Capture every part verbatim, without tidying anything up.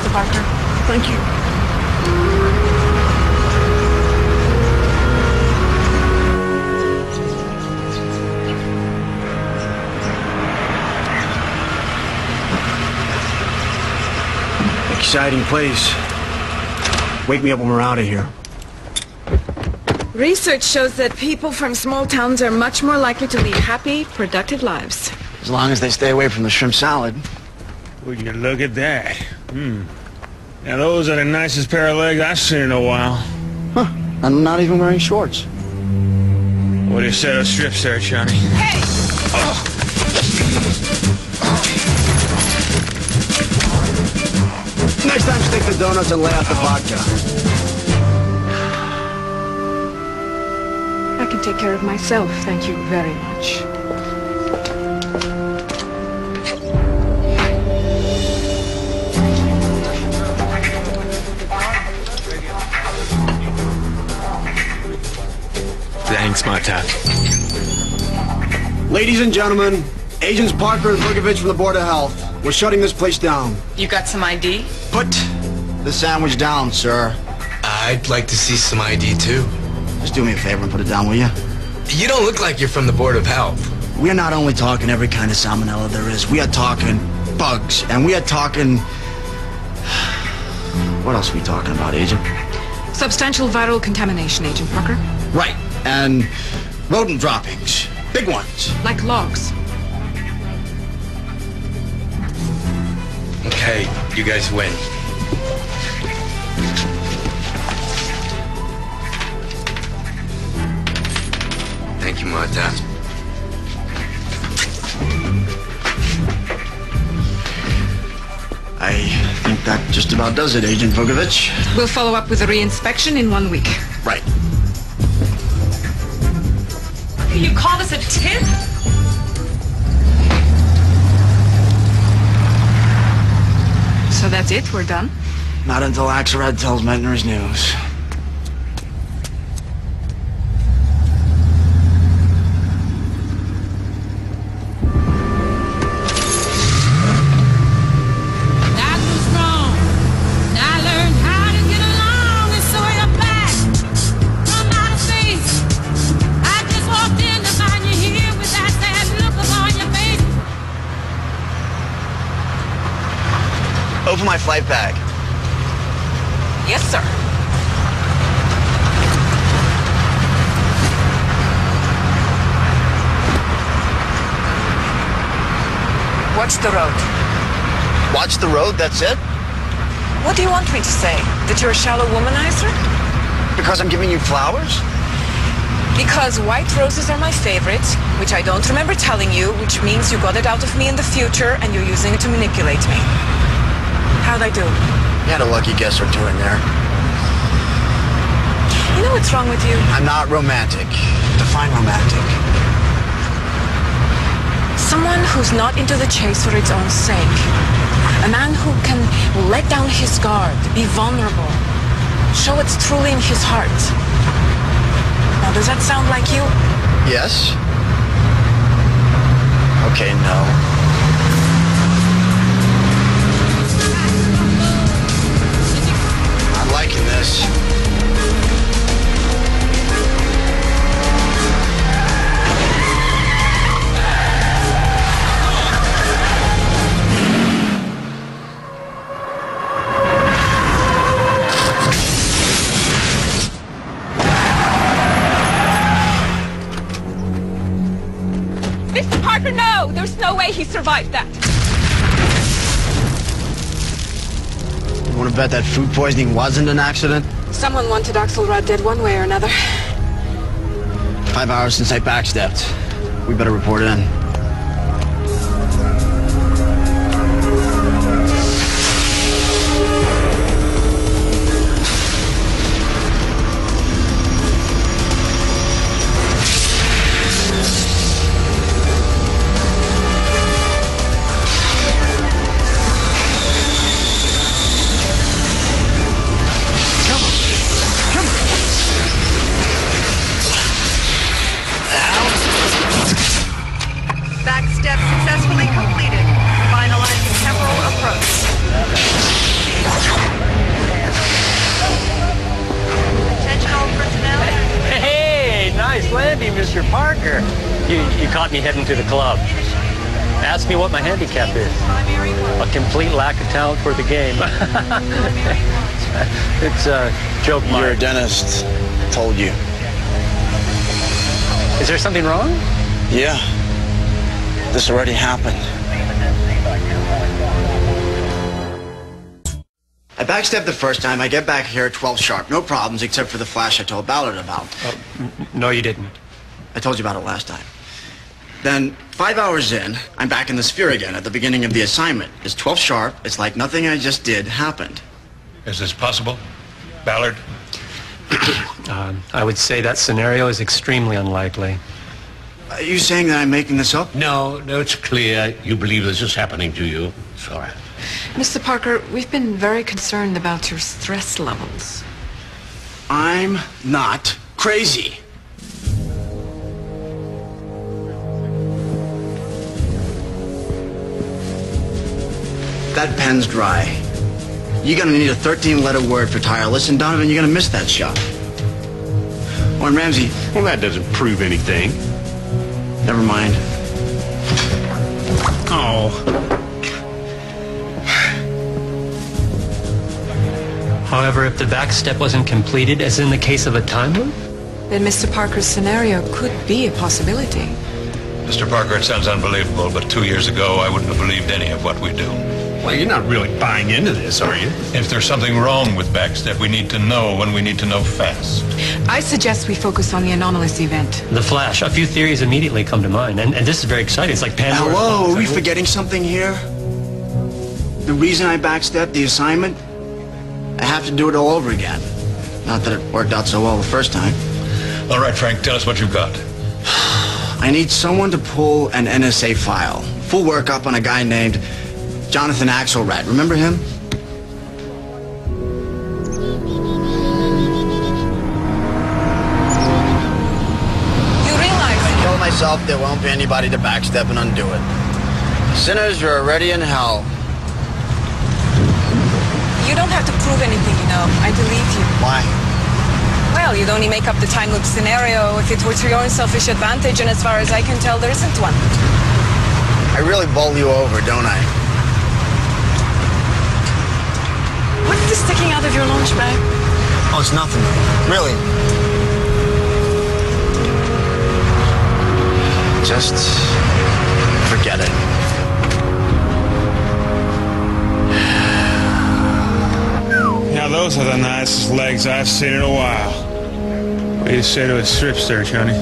Mister Parker. Thank you. Exciting place. Wake me up when we're out of here. Research shows that people from small towns are much more likely to lead happy, productive lives. As long as they stay away from the shrimp salad. Would you look at that? Hmm. Now those are the nicest pair of legs I've seen in a while. Huh. I'm not even wearing shorts. What do you say to a strip search, honey? Hey! Oh. Next time, stick the donuts and lay out the vodka. I can take care of myself, thank you very much. Thanks, my top. Ladies and gentlemen, Agents Parker and Vukovic from the Board of Health. We're shutting this place down. You got some I D? Put the sandwich down, sir. I'd like to see some I D, too. Just do me a favor and put it down, will you? You don't look like you're from the Board of Health. We're not only talking every kind of salmonella there is. We are talking bugs, and we are talking... What else are we talking about, Agent? Substantial viral contamination, Agent Parker. Right, and rodent droppings. Big ones. Like logs. Okay, you guys win. Thank you, Marta. I think that just about does it, Agent Vukovic. We'll follow up with a re-inspection in one week. Right. You call this a tip? So that's it? We're done? Not until Axelrod tells Metner's news. Open my flight bag. Yes, sir. Watch the road. Watch the road, that's it? What do you want me to say? That you're a shallow womanizer? Because I'm giving you flowers? Because white roses are my favorite, which I don't remember telling you, which means you got it out of me in the future and you're using it to manipulate me. How'd I do? You had a lucky guess or two in there. You know what's wrong with you? I'm not romantic. Define romantic. Someone who's not into the chase for its own sake. A man who can let down his guard, be vulnerable, show what's truly in his heart. Now, does that sound like you? Yes. Okay, no. Liking this. Mister Parker, no! There's no way he survived that. You want to bet that food poisoning wasn't an accident? Someone wanted Axelrod dead one way or another. Five hours since I backstepped. We better report in. Parker, you, you caught me heading to the club. Ask me what my handicap is. A complete lack of talent for the game. It's a joke, Mark. Your dentist told you. Is there something wrong? Yeah. This already happened. I backstepped the first time. I get back here at twelve sharp. No problems except for the flash I told Ballard about. Oh, no, you didn't. I told you about it last time. Then, five hours in, I'm back in the sphere again at the beginning of the assignment. It's twelve sharp. It's like nothing I just did happened. Is this possible, Ballard? uh, I would say that scenario is extremely unlikely. Are you saying that I'm making this up? No, no, it's clear you believe this is happening to you. Sorry. Mister Parker, we've been very concerned about your stress levels. I'm not crazy. That pen's dry. You're gonna need a thirteen letter word for tireless, and Donovan, you're gonna miss that shot. Oh, and Ramsey. Well, that doesn't prove anything. Never mind. Oh. However, if the back step wasn't completed, as in the case of a time loop, Then Mister Parker's scenario could be a possibility. Mister Parker, it sounds unbelievable, but two years ago, I wouldn't have believed any of what we do. Well, you're not really buying into this, are you? If there's something wrong with backstep, we need to know when we need to know fast. I suggest we focus on the anomalous event. the flash, a few theories immediately come to mind. And, and this is very exciting. It's like Pandora's Hello, box. are we forgetting something here? The reason I backstepped the assignment, I have to do it all over again. Not that it worked out so well the first time. All right, Frank, tell us what you've got. I need someone to pull an N S A file. Full workup on a guy named Jonathan Axelrad. Remember him? You realize... I told myself there won't be anybody to backstep and undo it. Sinners are already in hell. You don't have to prove anything, you know. I believe you. Why? Well, you'd only make up the time loop scenario if it were to your own selfish advantage, and as far as I can tell, there isn't one. I really bowl you over, don't I? What's this sticking out of your lunch bag? Oh, it's nothing. Really. Just forget it. Now those are the nicest legs I've seen in a while. What do you say to a strip search, honey?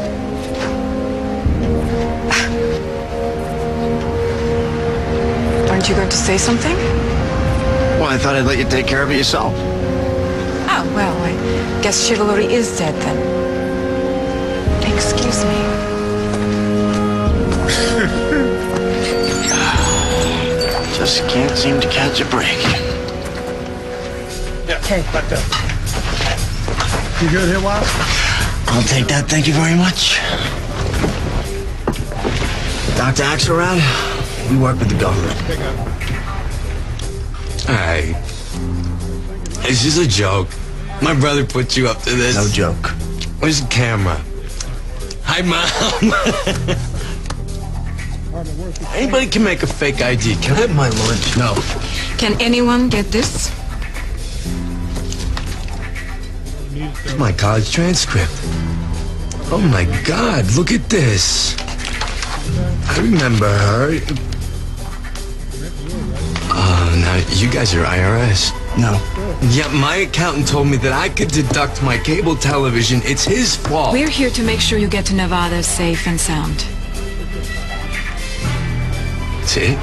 Aren't you going to say something? Well, I thought I'd let you take care of it yourself. Oh, well, I guess chivalry is dead then. Excuse me. Just can't seem to catch a break. Yeah, back up. You good here, Wiles? I'll take that, thank you very much. Doctor Axelrad, we work with the government. Hey, is this a joke? My brother put you up to this. No joke. Where's the camera? Hi, Mom. Anybody can make a fake I D. Can I have my lunch? No. Can anyone get this? It's my college transcript. Oh, my God. Look at this. I remember her. Oh, now, you guys are I R S. No. Yeah, my accountant told me that I could deduct my cable television. It's his fault. We're here to make sure you get to Nevada safe and sound. That's it?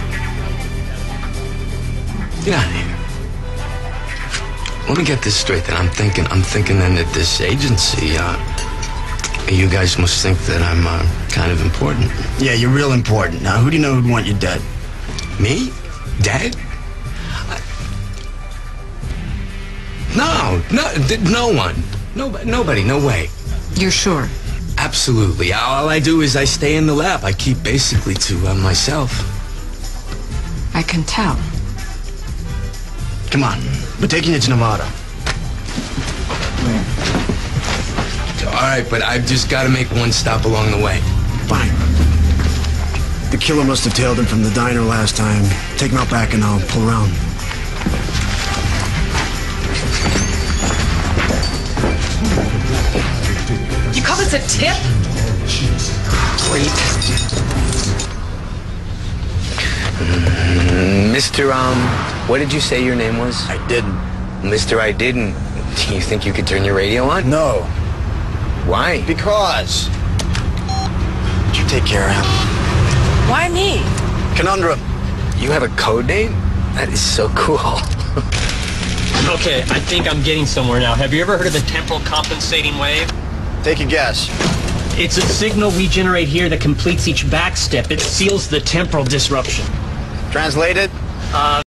Get out of here. Let me get this straight then. I'm thinking, I'm thinking then that this agency, uh, you guys must think that I'm, uh, kind of important. Yeah, you're real important. Now, who do you know who'd want you dead? Me? Dead? I... No, no, no one. Nobody, nobody, no way. You're sure? Absolutely. All I do is I stay in the lab. I keep basically to uh, myself. I can tell. Come on, we're taking you to Nevada. All right, but I've just got to make one stop along the way. Fine. The killer must have tailed him from the diner last time. Take him out back and I'll pull around. You call this a tip? Creep. Mm, Mister Um, what did you say your name was? I didn't. Mister I didn't. Do you think you could turn your radio on? No. Why? Because. Would you take care of him? Why me? Conundrum. You have a code name? That is so cool. Okay, I think I'm getting somewhere now. Have you ever heard of the temporal compensating wave? Take a guess. It's a signal we generate here that completes each back step. It seals the temporal disruption. Translated? Uh...